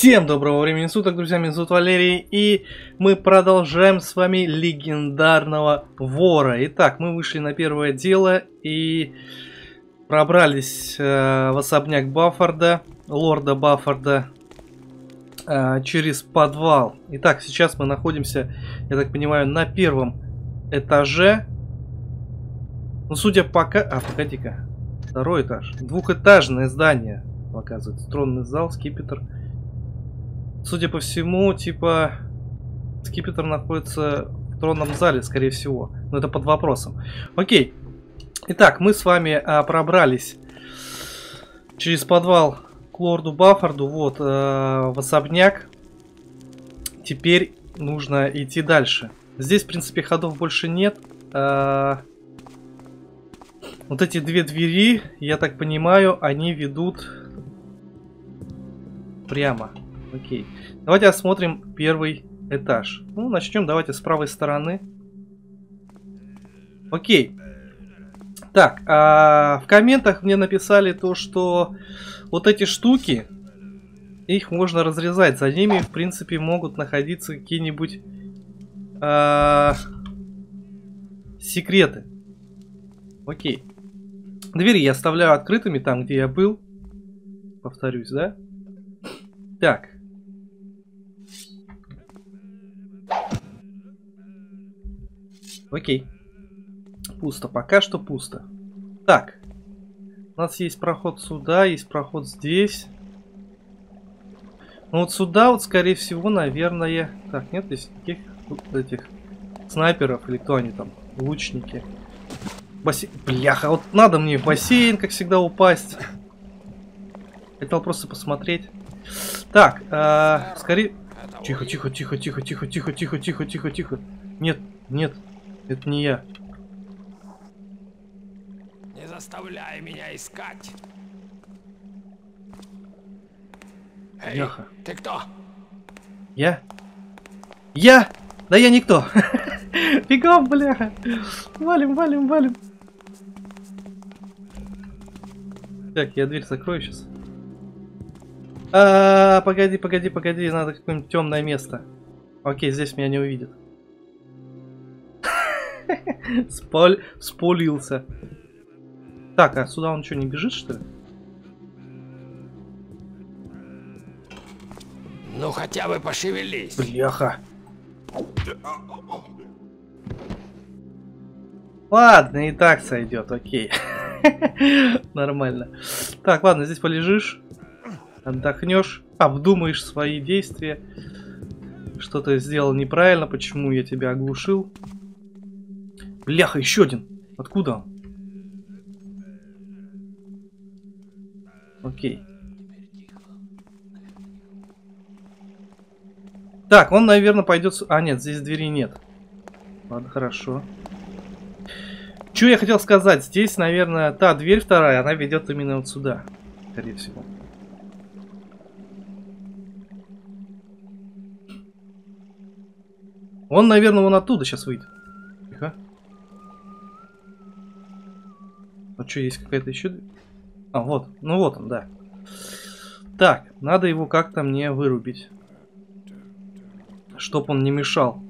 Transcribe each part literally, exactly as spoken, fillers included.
Всем доброго времени суток, друзья, меня зовут Валерий, и мы продолжаем с вами легендарного вора. Итак, мы вышли на первое дело и пробрались э, в особняк Баффорда, лорда Баффорда, э, через подвал. Итак, сейчас мы находимся, я так понимаю, на первом этаже. Ну, судя пока... А, погоди-ка. Второй этаж. Двухэтажное здание, показывает. Тронный зал, скипетр. Судя по всему, типа, скипетр находится в тронном зале, скорее всего. Но это под вопросом. Окей. Итак, мы с вами а, пробрались через подвал к лорду Баффорду, вот, а, в особняк. Теперь нужно идти дальше. Здесь, в принципе, ходов больше нет. А, вот эти две двери, я так понимаю, они ведут прямо. Окей. Давайте осмотрим первый этаж. Ну, начнем давайте с правой стороны. Окей. Так, а в комментах мне написали то, что вот эти штуки, их можно разрезать. За ними, в принципе, могут находиться какие-нибудь а, секреты. Окей. Двери я оставляю открытыми там, где я был. Повторюсь, да? Так. Окей. Пусто. Пока что пусто. Так. У нас есть проход сюда, есть проход здесь. Ну вот сюда вот, скорее всего, наверное... Так, нет здесь никаких этих снайперов или кто они там? Лучники. Бассейн. Бляха, вот надо мне в бассейн, как всегда, упасть. Хотел просто посмотреть. Так, э, скорее... Тихо, тихо, тихо, тихо, тихо, тихо, тихо, тихо, тихо, тихо. Нет, нет. Это не я. Не заставляй меня искать. Эй, Бляха. ты кто? Я? Я? Да я никто. Бегом, бляха. Валим, валим, валим. Так, я дверь закрою сейчас. А, погоди, погоди, погоди. Надо какое-нибудь темное место. Окей, здесь меня не увидят. Спаль... Спалился. Так, а сюда он что, не бежит, что ли? Ну хотя бы пошевелись. Бляха. Ладно, и так сойдет, окей. Нормально. Так, ладно, здесь полежишь. Отдохнешь. Обдумаешь свои действия. Что ты сделал неправильно, почему я тебя оглушил. Бляха, еще один. Откуда он? Окей. Так, он, наверное, пойдет... А, нет, здесь двери нет. Ладно, хорошо. Что я хотел сказать? Здесь, наверное, та дверь вторая, она ведет именно вот сюда. Скорее всего. Он, наверное, вон оттуда сейчас выйдет. Тихо. А что, есть какая-то еще... А, вот. Ну вот он, да. Так, надо его как-то мне вырубить. Чтоб он не мешал.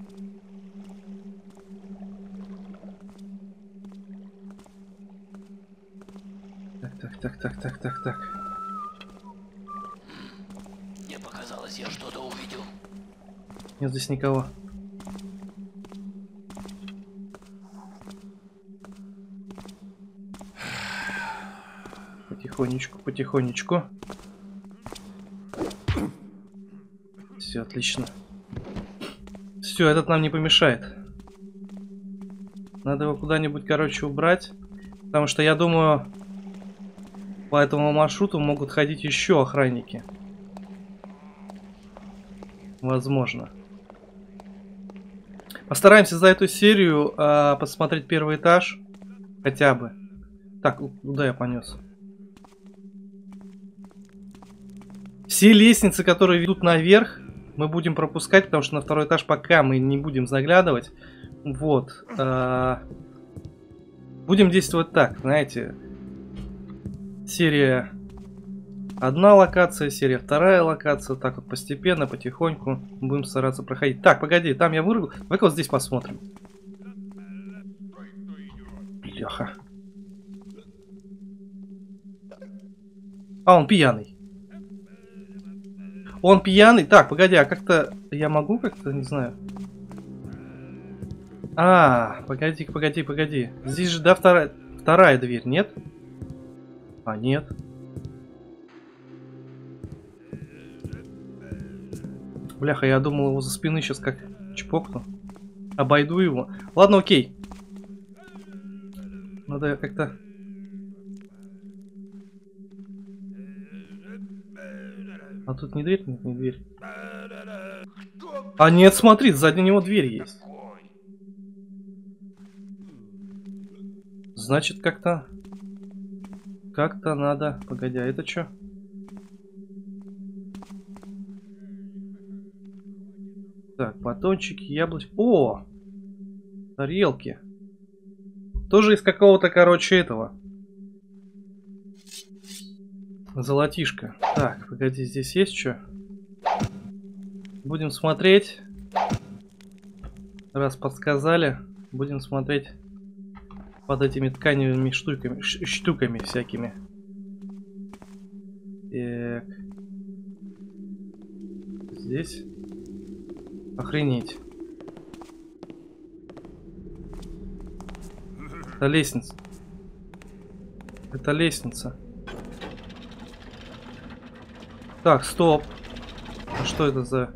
Так, так, так, так, так, так, так. Мне показалось, я что-то увидел. Нет здесь никого. Потихонечку, потихонечку. Все отлично. Все, этот нам не помешает. Надо его куда-нибудь, короче, убрать. Потому что, я думаю, по этому маршруту могут ходить еще охранники. Возможно. Постараемся за эту серию э, посмотреть первый этаж. Хотя бы. Так, куда я понес? Все лестницы, которые ведут наверх, мы будем пропускать, потому что на второй этаж пока мы не будем заглядывать. Вот. А, будем действовать так, знаете. Серия Одна локация, серия вторая локация. Так вот постепенно, потихоньку будем стараться проходить. Так, погоди, там я вырвал. Давай-ка вот здесь посмотрим. Бляха. А, он пьяный. Он пьяный? Так, погоди, а как-то... Я могу как-то, не знаю... А, погоди, погоди, погоди. Здесь же, да, вторая, вторая дверь, нет? А, нет. Бляха, я думал, его за спины сейчас как чпокну. Обойду его. Ладно, окей. Надо как-то... А тут не дверь? Нет, не дверь. А нет, смотри, сзади него дверь есть. Значит, как-то... Как-то надо... Погоди, а это что? Так, батончики, яблочки... О! Тарелки. Тоже из какого-то, короче, этого. Золотишко. Так, погоди, здесь есть что? Будем смотреть. Раз подсказали, будем смотреть под этими тканевыми штуками, штуками всякими. Так. Здесь. Охренеть. Это лестница. Это лестница. Так, стоп. А что это за...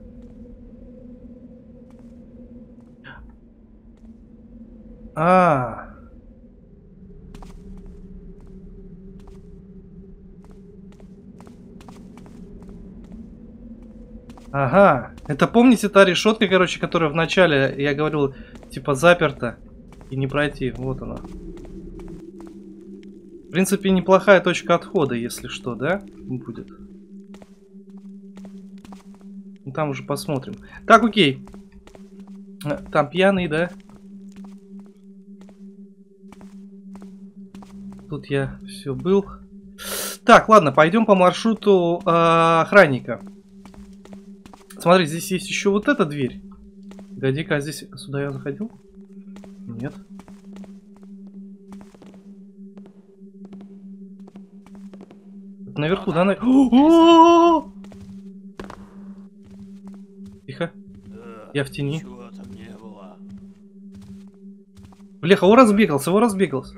А. Ага. Это помните та решетка, короче, которая в начале, я говорил, типа заперта и не пройти. Вот она. В принципе, неплохая точка отхода, если что, да? Будет. Там уже посмотрим. Так, окей. Там пьяный, да? Тут я все был. Так, ладно, пойдем по маршруту э, охранника. Смотри, здесь есть еще вот эта дверь. Погоди-ка, а здесь сюда я заходил? Нет. Наверху, да? На... О-о-о-о! Тихо. Я в тени. Бляха, его разбегался, его разбегался.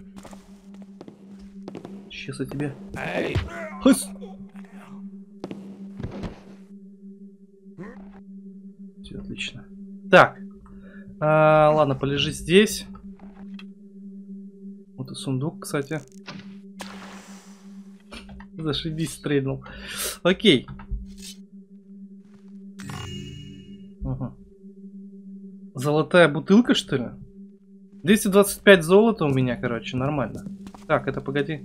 Сейчас я тебе. Эй! Хыс! Все отлично. Так. А, ладно, полежи здесь. Вот и сундук, кстати. Зашибись, стрельнул. Окей. Ага. Золотая бутылка, что ли? двести двадцать пять золота у меня, короче, нормально. Так, это погоди.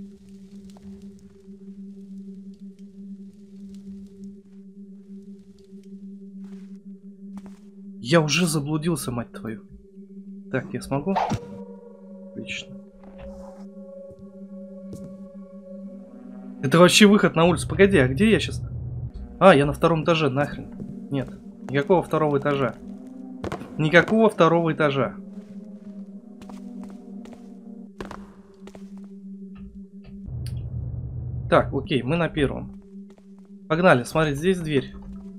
Я уже заблудился, мать твою. Так, я смогу? Отлично. Это вообще выход на улицу. Погоди, а где я сейчас? А, я на втором этаже, нахрен. Нет, никакого второго этажа. Никакого второго этажа. Так, окей, мы на первом. Погнали, смотри, здесь дверь.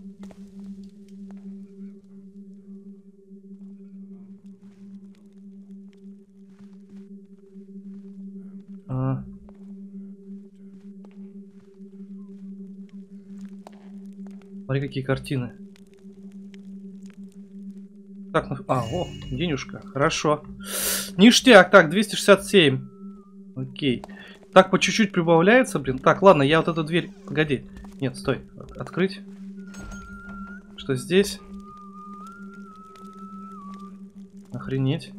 А. Смотри, какие картины. Так, ну... А, о, денежка, хорошо. Ништяк, так, двести шестьдесят семь. Окей. Так, по чуть-чуть прибавляется, блин. Так, ладно, я вот эту дверь... Погоди. Нет, стой. Открыть. Что здесь? Охренеть.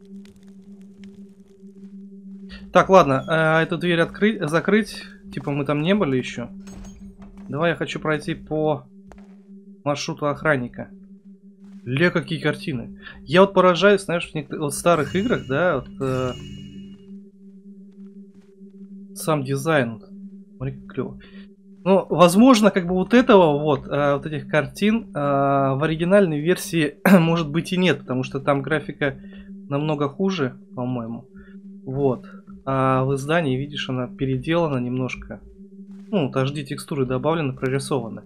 Так, ладно, э, эту дверь открыть, закрыть. Типа мы там не были еще. Давай я хочу пройти по маршруту охранника. Ля, какие картины. Я вот поражаюсь, знаешь, в некоторых вот старых играх, да, вот... Э, сам дизайн. Смотри, как клево. Ну, возможно, как бы вот этого вот, э, вот этих картин э, в оригинальной версии может быть и нет, потому что там графика намного хуже, по-моему. Вот. А в издании, видишь, она переделана немножко. Ну, вот эйч ди текстуры добавлены, прорисованы.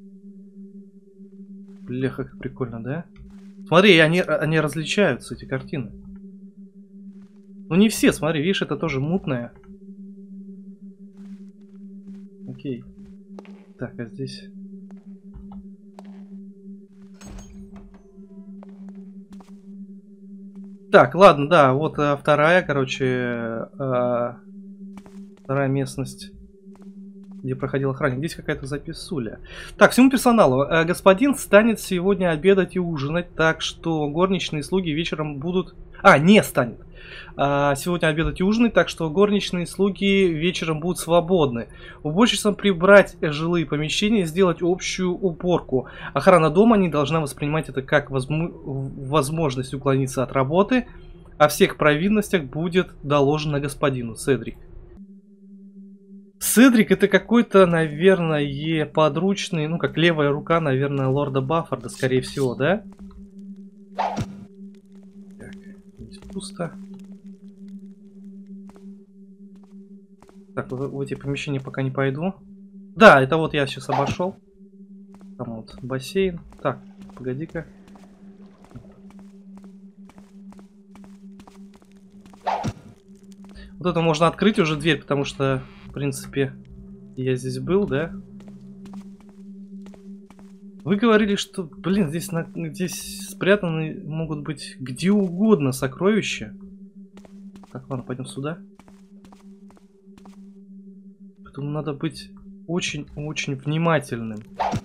Бляха, как прикольно, да? Смотри, они, они различаются, эти картины. Ну, не все, смотри, видишь, это тоже мутное. Окей. Так, а здесь... Так, ладно, да, вот а, вторая, короче, а, вторая местность, где проходил охранник. Здесь какая-то записуля. Так, всему персоналу. А, господин станет сегодня обедать и ужинать, так что горничные слуги вечером будут... А, не станет. А, сегодня обедать и ужинать, так что горничные слуги вечером будут свободны. Уборщицам прибрать жилые помещения, сделать общую уборку. Охрана дома не должна воспринимать это как возму... возможность уклониться от работы. О всех провинностях будет доложено господину. Седрик. Седрик это какой-то, наверное, подручный, ну как левая рука, наверное, лорда Баффорда, скорее всего, да? Так, здесь пусто. Так, в, в эти помещения пока не пойду. Да, это вот я сейчас обошел. Там вот бассейн. Так, погоди-ка. Вот это можно открыть уже дверь, потому что, в принципе, я здесь был, да? Вы говорили, что, блин, здесь, на, здесь спрятаны могут быть где угодно сокровища. Так, ладно, пойдем сюда. Поэтому надо быть очень-очень внимательным.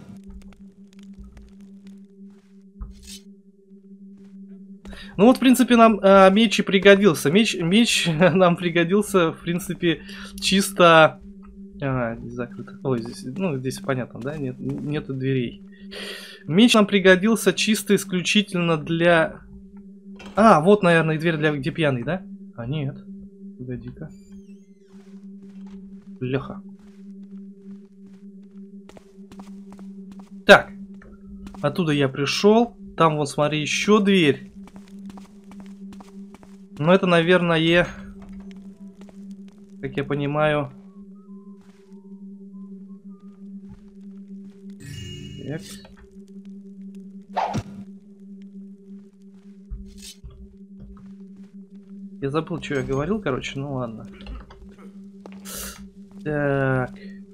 Ну вот, в принципе, нам э, меч и пригодился. Меч, меч нам пригодился, в принципе, чисто... А, здесь закрыто. Ой, здесь, ну, здесь понятно, да? Нет, нету дверей. Меч нам пригодился чисто исключительно для... А, вот, наверное, дверь для где пьяный, да? А, нет. Погоди-ка. Леха. Так. Оттуда я пришел. Там, вот, смотри, еще дверь. Но это, наверное, как я понимаю... Так. Я забыл, что я говорил, короче, ну ладно. Так.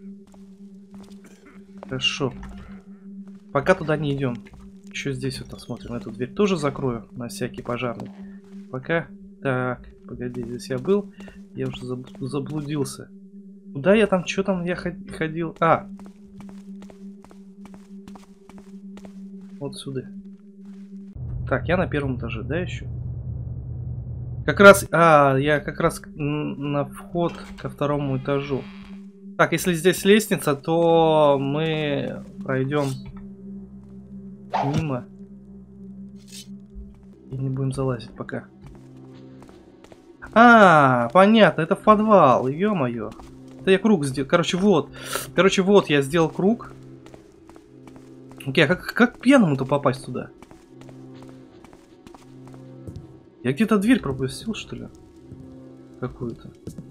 Хорошо. Пока туда не идем. Еще здесь вот посмотрим. Эту дверь тоже закрою на всякий пожарный. Пока. Так, погоди, здесь я был. Я уже заблудился. Куда я там, что там я ходил? А. Вот сюда. Так, я на первом этаже, да, еще? Как раз, а, я как раз на вход ко второму этажу. Так, если здесь лестница, то мы пройдем мимо и не будем залазить пока. А, понятно, это в подвал, ё-моё. Это я круг сделал, короче, вот. Короче, вот я сделал круг. Окей, а как, как пьяному-то попасть туда? Я где-то дверь пропустил, что ли? Какую-то.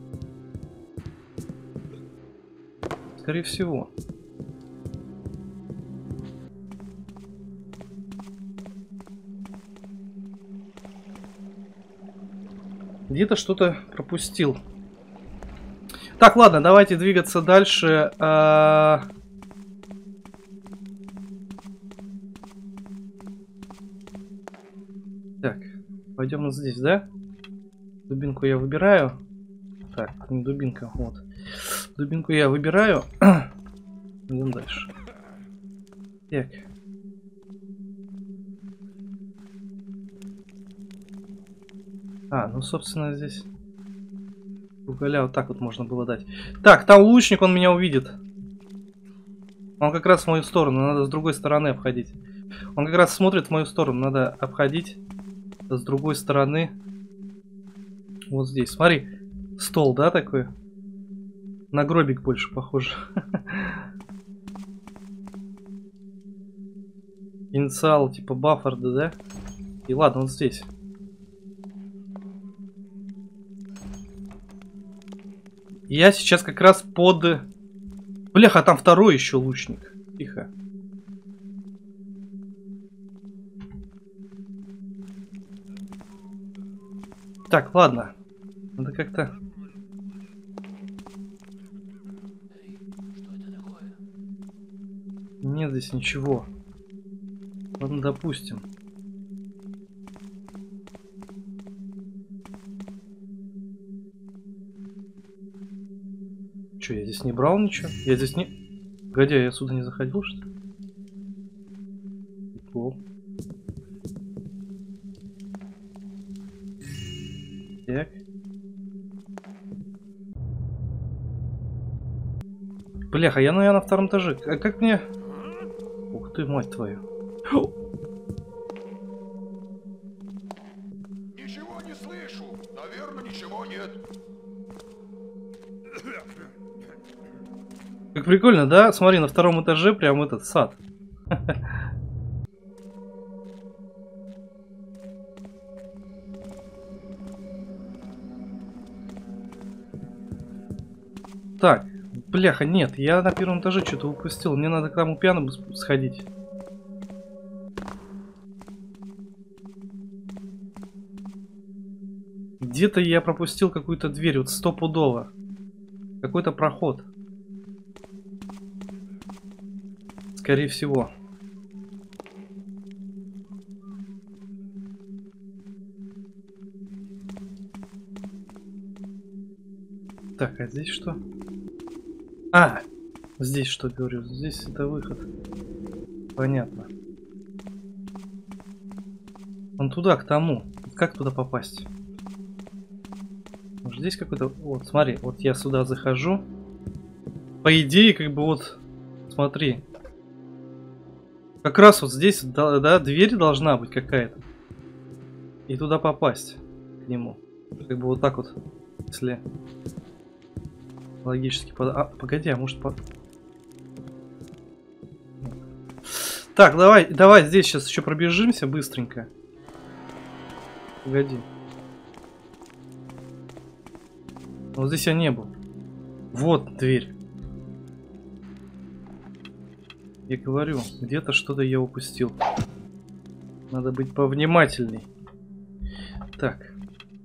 Скорее всего. Где-то что-то пропустил. Так, ладно, давайте двигаться дальше. А... Так, пойдем вот здесь, да? Дубинку я выбираю. Так, не дубинка, вот. Дубинку я выбираю. Идем дальше. Так. А, ну, собственно, здесь уголя вот так вот можно было дать. Так, там лучник, он меня увидит. Он как раз в мою сторону, надо с другой стороны обходить. Он как раз смотрит в мою сторону, надо обходить с другой стороны. Вот здесь, смотри, стол, да, такой? На гробик больше похоже. Инициал типа Баффарда, да? И ладно, он здесь. Я сейчас как раз под... Бляха, а там второй еще лучник. Тихо. Так, ладно. Надо как-то... Нет здесь ничего. Ладно, допустим. Че, я здесь не брал ничего? Я здесь не... Погоди, я сюда не заходил, что ли? Прикол. Так. Бляха, я, наверное, на втором этаже. А как мне... Ух ты, мать твою. Ничего не слышу. Наверное, ничего нет. Как прикольно, да? Смотри, на втором этаже прям этот сад. Так, бляха, нет, я на первом этаже что-то упустил. Мне надо к тому пьяному сходить. Где-то я пропустил какую-то дверь, вот стопудово. Какой-то проход. Скорее всего. Так, а здесь что? А! Здесь что, говорю? Здесь это выход. Понятно. Он туда, к тому. Как туда попасть? Может, здесь какой-то... Вот, смотри, вот я сюда захожу. По идее, как бы вот... Смотри. Как раз вот здесь, да, да, дверь должна быть какая-то. И туда попасть к нему. Как бы вот так вот, если логически... Под... А, погоди, а может... По... Так, давай, давай здесь сейчас еще пробежимся быстренько. Погоди. Вот здесь я не был. Вот дверь. Я говорю, где-то что-то я упустил. Надо быть повнимательней. Так.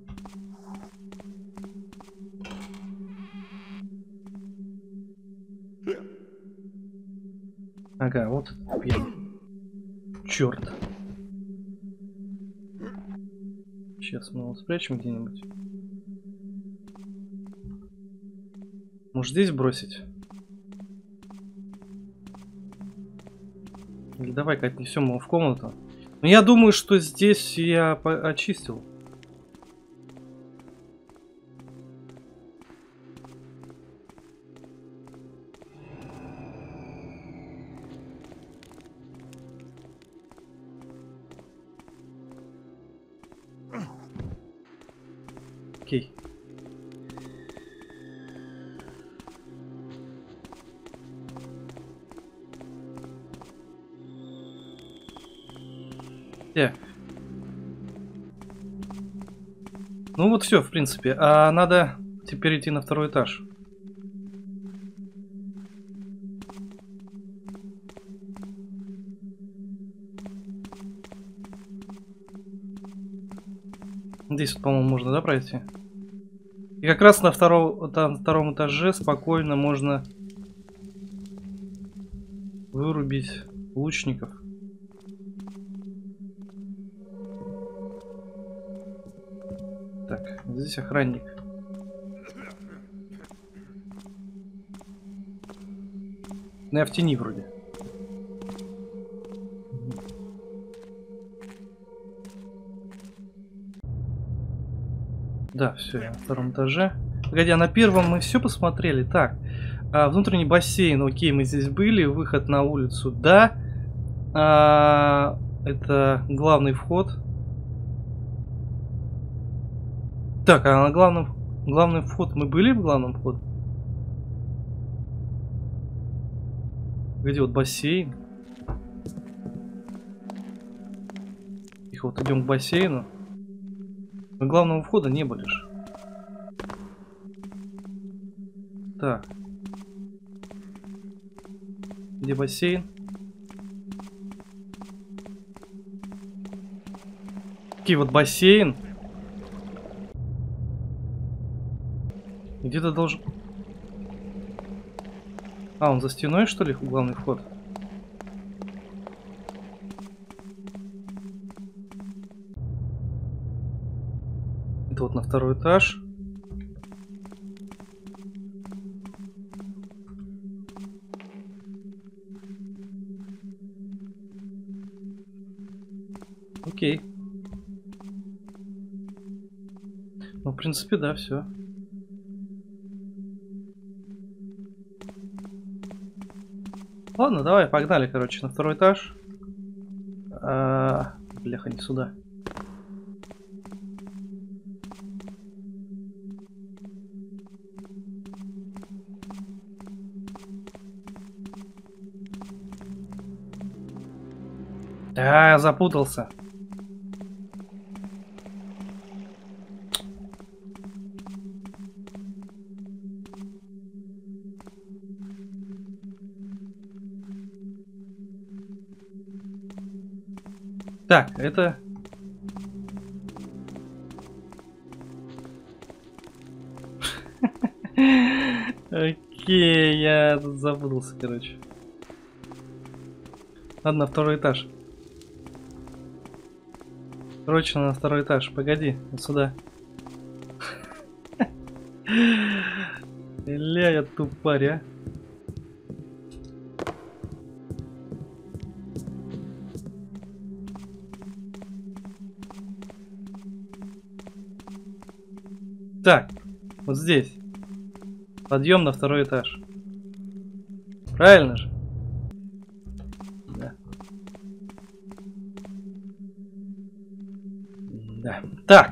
Ага, вот пьяный. Черт. Сейчас мы его спрячем где-нибудь. Может, здесь бросить? Или давай-ка отнесем его в комнату. Но я думаю, что здесь я очистил. Окей. Так. Ну вот все, в принципе. А надо теперь идти на второй этаж. Здесь, вот, по-моему, можно, да, пройти? И как раз на втором, там, втором этаже спокойно можно вырубить лучников. Так, здесь охранник. Ну, я в тени вроде. Да, все, я на втором этаже. Погоди, а на первом мы все посмотрели. Так, а, внутренний бассейн, окей, мы здесь были. Выход на улицу, да. А, это главный вход. Так, а на главном, главный вход мы были в главном входе? Где вот бассейн? Тихо, вот идем к бассейну. Мы главного входа не были же. Так. Где бассейн? Такие вот бассейн. Где-то должен... А, он за стеной, что ли, главный вход? Это вот на второй этаж. Окей. Ну, в принципе, да, все. Ладно, давай, погнали, короче, на второй этаж. А, бляха, не сюда. А, я запутался. Так, это... Окей, я тут запутался, короче. Ладно, второй этаж. Короче, на второй этаж. Погоди, вот сюда. Ля, я тупарь, а. Так, вот здесь. Подъем на второй этаж. Правильно же? Да. Да. Так.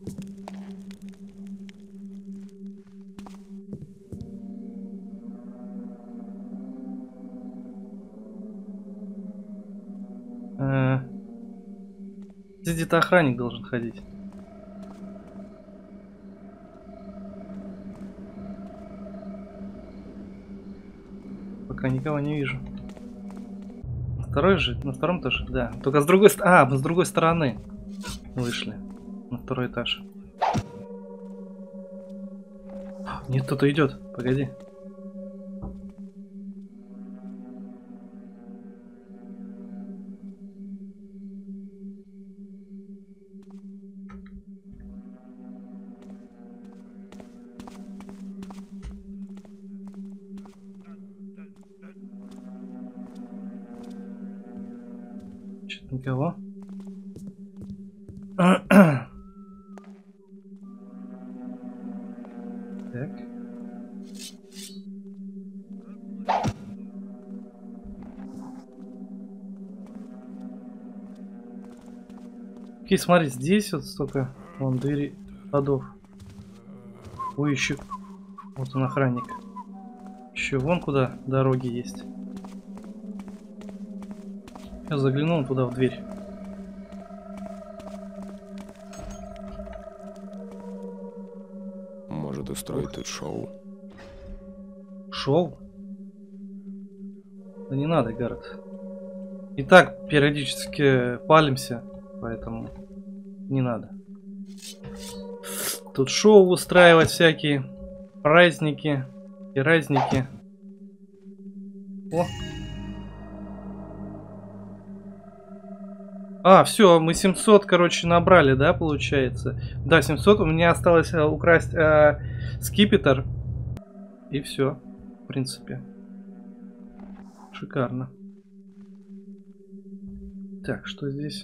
А... Здесь где-то охранник должен ходить. Пока никого не вижу. Второй же, на втором тоже, да. Только с другой стороны. А, мы с другой стороны вышли на второй этаж. Нет, кто-то идет. Погоди. Что-то никого. Так. Окей, смотри, здесь вот столько вон двери ходов. Ой, еще вот он охранник. Еще вон куда дороги есть. Я заглянул туда в дверь. Может устроить тут шоу. Шоу? Да не надо, Гаррет. И так периодически палимся, поэтому не надо. Тут шоу устраивать всякие, праздники и разники. О! А, все, мы семьсот, короче, набрали, да, получается? Да, семьсот, у меня осталось а, украсть а, скипетр. И все, в принципе. Шикарно. Так, что здесь?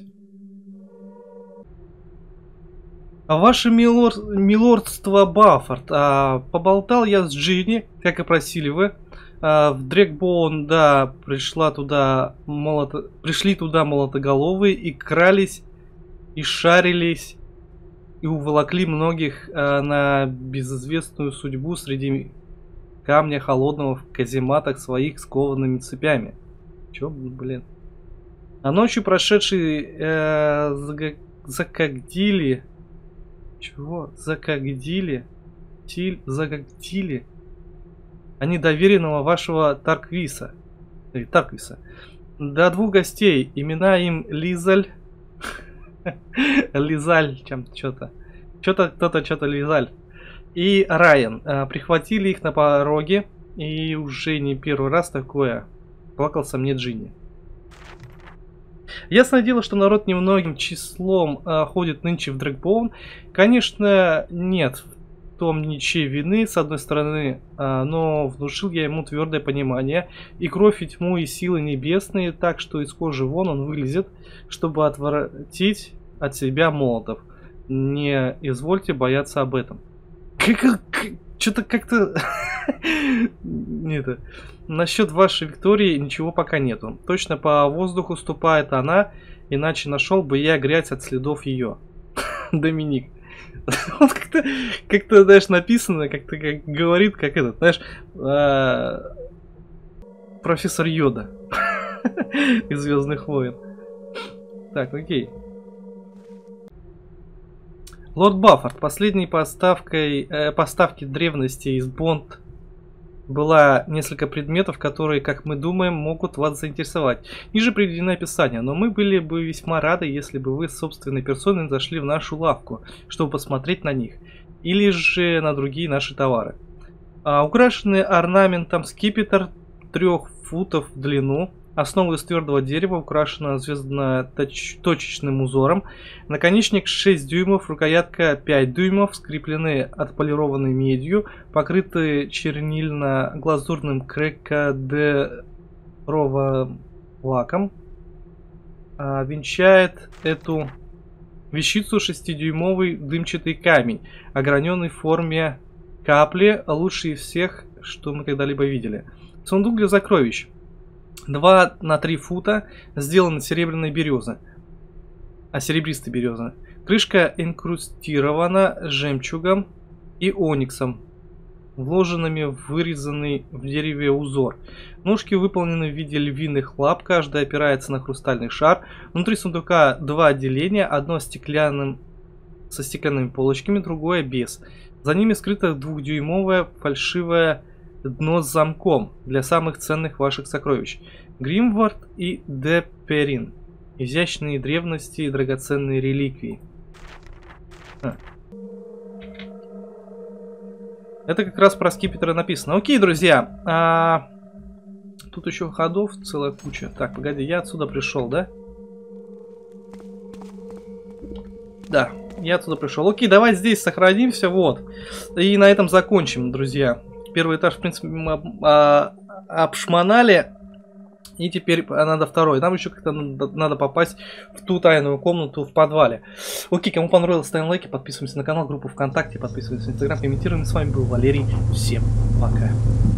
А ваше милор... милордство Баффорд, а, поболтал я с Джинни, как и просили вы. А, в Дрэгбоун, да, пришла туда молото... пришли туда молотоголовые и крались, и шарились, и уволокли многих а, на безызвестную судьбу среди камня холодного в казематах своих скованными цепями. Чё, блин? А ночью прошедшие э, зага- закагдили... Чего? Закагдили? Тиль, закагдили? Они доверенного вашего Тарквиса. Э, Тарквиса. До двух гостей. Имена им Лизаль. Лизаль, чем что-то. Что-то, кто-то, что-то Лизаль. И Райан. Э, прихватили их на пороге. И уже не первый раз такое. Плакался мне Джинни. Ясное дело, что народ немногим числом э, ходит нынче в Дрэгбоун. Конечно, нет в том ничьей вины, с одной стороны, э, но внушил я ему твердое понимание. И кровь, и тьму, и силы небесные, так что из кожи вон он вылезет, чтобы отвратить от себя молотов. Не извольте бояться об этом. Что-то как-то... Нет. Насчет вашей Виктории ничего пока нету. Точно по воздуху ступает она, иначе нашел бы я грязь от следов ее. Доминик. Вот как-то, как-то, знаешь, написано, как-то как говорит, как этот, знаешь, профессор Йода из Звездных войн. Так, окей. Лорд Баффорд. Последней поставкой, э, поставки древности из Бонд была несколько предметов, которые, как мы думаем, могут вас заинтересовать. Ниже приведено описание, но мы были бы весьма рады, если бы вы собственной персоной зашли в нашу лавку, чтобы посмотреть на них, или же на другие наши товары. А, украшенный орнаментом скипетр трех футов в длину, основа из твердого дерева, украшена звездно-точечным узором, наконечник шесть дюймов, рукоятка пять дюймов, скреплены отполированной медью, покрыты чернильно-глазурным крекадеровым лаком. А, венчает эту вещицу шестидюймовый дымчатый камень, ограненный в форме капли, лучший из всех, что мы когда-либо видели. Сундук для сокровищ. два на три фута, сделан из серебряной березы. А серебристой березы. Крышка инкрустирована жемчугом и ониксом, вложенными в вырезанный в дереве узор. Ножки выполнены в виде львиных лап, каждая опирается на хрустальный шар. Внутри сундука два отделения, одно стеклянным, со стеклянными полочками, другое без. За ними скрыто двухдюймовое фальшивое дно с замком для самых ценных ваших сокровищ. Гримвард и Деперин. Изящные древности и драгоценные реликвии. А. Это как раз про скипетры написано. Окей, друзья. А... Тут еще ходов целая куча. Так, погоди, я отсюда пришел, да? Да, я отсюда пришел. Окей, давай здесь сохранимся, вот. И на этом закончим, друзья. Первый этаж, в принципе, мы а, обшмонали. И теперь надо второй. Нам еще как-то надо, надо попасть в ту тайную комнату в подвале. Окей, кому понравилось, ставим лайки, подписываемся на канал, группу ВКонтакте, подписываемся на Инстаграм, комментируем. С вами был Валерий. Всем пока.